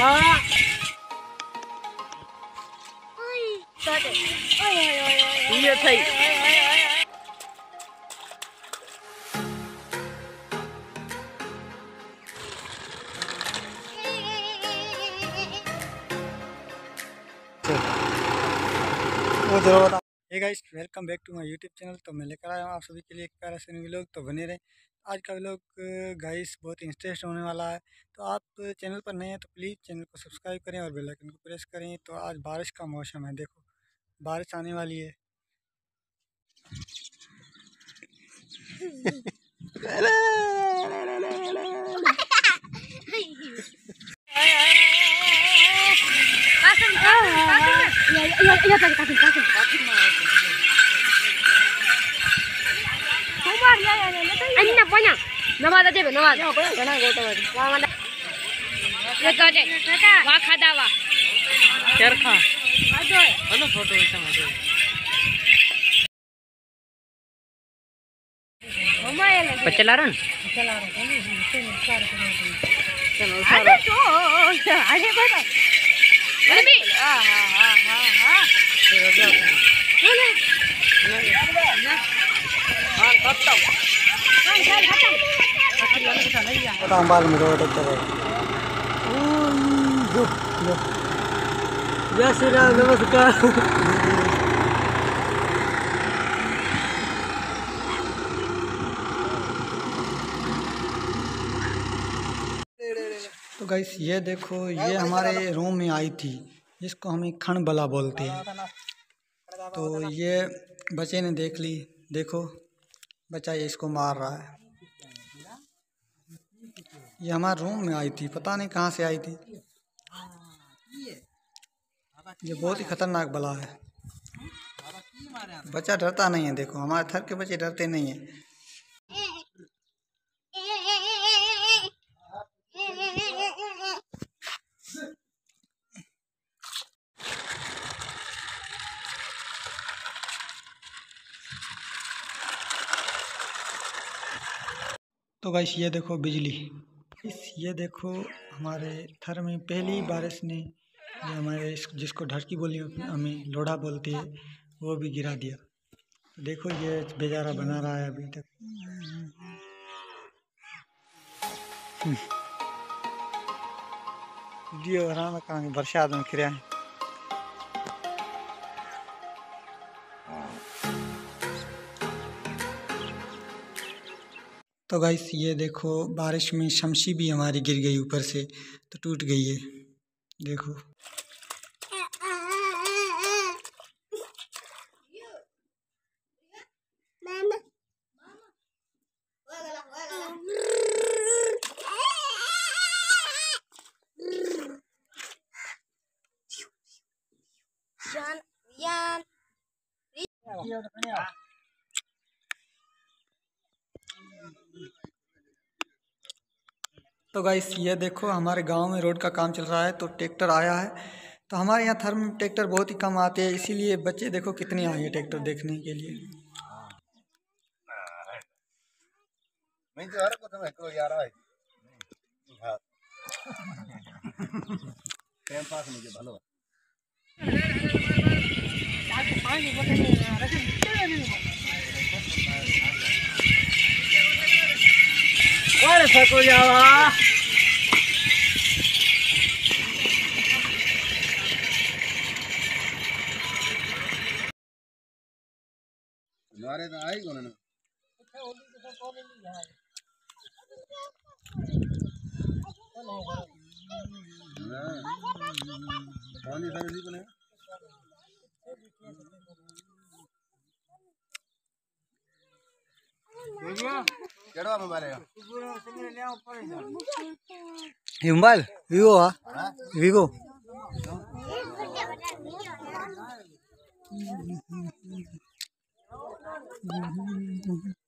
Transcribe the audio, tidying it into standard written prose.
ये થઈ hey guys, welcome back to my YouTube channel. तो मैं लेकर आया हूँ आप सभी के लिए एक प्यारा सा व्लॉग। तो बने रहे। आज का व्लॉग गाइस बहुत इंटरेस्ट होने वाला है। तो आप चैनल पर नए हैं तो प्लीज़ चैनल को सब्सक्राइब करें और बेल आइकन को प्रेस करें। तो आज बारिश का मौसम है, देखो बारिश आने वाली है। Pecelaran? Ada tu, ada apa? Lebih. जय श्री राम, नमस्कार। तो गाइस ये देखो, ये हमारे रूम में आई थी, जिसको हम खणबला बोलते हैं। तो ये बच्चे ने देख ली, देखो बच्चा ये इसको मार रहा है। ये हमारे रूम में आई थी, पता नहीं कहाँ से आई थी। ये बहुत ही खतरनाक बला है। बच्चा डरता नहीं है, देखो हमारे थर के बच्चे डरते नहीं हैं। तो गाइस ये देखो बिजली, ये देखो हमारे थर में पहली बारिश ने ये हमारे जिसको ढटकी बोली हमें लोढ़ा बोलते हैं, वो भी गिरा दिया। देखो ये बेचारा बना रहा है अभी तक। दियो आराम करेंगे, बरसात में खिरा है। तो गाइस ये देखो बारिश में शमशी भी हमारी गिर गई ऊपर से, तो टूट गई है, देखो। तो गाइस ये देखो हमारे गांव में रोड का काम चल रहा है, तो ट्रैक्टर आया है। तो हमारे यहाँ थर में ट्रैक्टर बहुत ही कम आते हैं, इसीलिए बच्चे देखो कितने आए हैं ट्रैक्टर देखने के लिए। Mobile Vivo Vivo